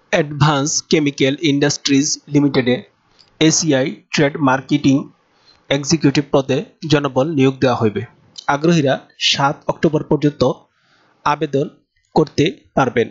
Advance chemical industries লিমিটেডে ACI trade marketing executive পদে জনবল নিয়োগ দেওয়া হইবে। আগ্রহীরা 7 অক্টোবর পর্যন্ত আবেদন করতে পারবেন।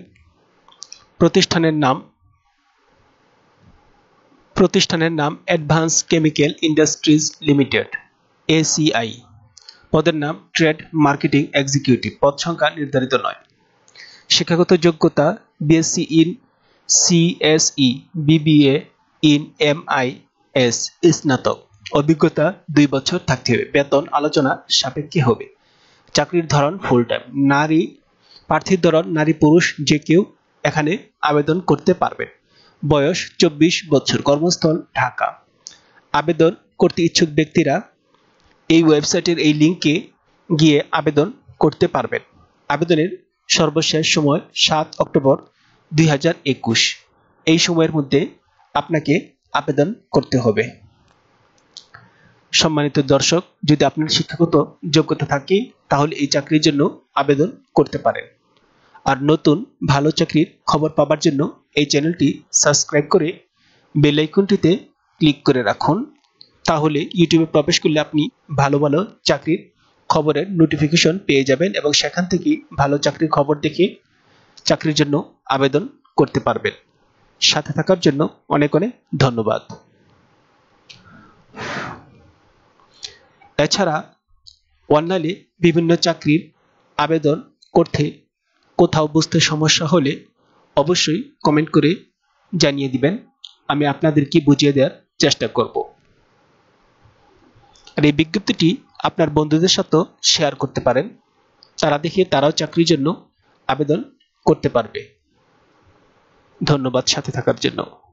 প্রতিষ্ঠানের নাম advance chemical industries limited ACI. পদের নাম ট্রেড মার্কেটিং এক্সিকিউটিভ। পদ সংখ্যা নির্ধারিত নয়। শিক্ষাগত যোগ্যতা BSc in CSE, BBA in MIS, স্নাতক। অভিজ্ঞতা 2 বছর থাকতে হবে। বেতন আলোচনা সাপেক্ষে হবে। চাকরির ধরন ফুল টাইম। প্রার্থীর ধরন নারী পুরুষ যে কেউ এখানে আবেদন করতে পারবেন। বয়স 24 বছর। কর্মস্থল ঢাকা। আবেদন করতে ইচ্ছুক ব্যক্তিরা এই ওয়েবসাইটের এই লিংকে গিয়ে আবেদন করতে পারবেন। আবেদনের সর্বশেষ সময় 7 অক্টোবর 2021। এই সময়ের মধ্যে আপনাকে আবেদন করতে হবে। সম্মানিত দর্শক, যদি আপনার শিক্ষাগত যোগ্যতা থাকে তাহলে এই চাকরির জন্য আবেদন করতে পারেন। আর নতুন ভালো চাকরির খবর পাবার জন্য এই চ্যানেলটি সাবস্ক্রাইব করে বেল আইকনটিতে ক্লিক করে রাখুন। তাহলে ইউটিউবে প্রবেশ করলে আপনি ভালো ভালো চাকরির খবরের নোটিফিকেশন পেয়ে যাবেন এবং সেখান থেকে ভালো চাকরির খবর দেখে চাকরির জন্য আবেদন করতে পারবেন। সাথে থাকার জন্য অনেক অনেক ধন্যবাদ। এছাড়া অনলাইনে বিভিন্ন চাকরির আবেদন করতে কোথাও বুঝতে সমস্যা হলে অবশ্যই কমেন্ট করে জানিয়ে দিবেন। আমি আপনাদেরকে বুঝিয়ে দেওয়ার চেষ্টা করব। আর এই বিজ্ঞপ্তিটি আপনার বন্ধুদের সাথে শেয়ার করতে পারেন। তারা দেখে তারাও চাকরির জন্য আবেদন করতে পারবে। ধন্যবাদ সাথে থাকার জন্য।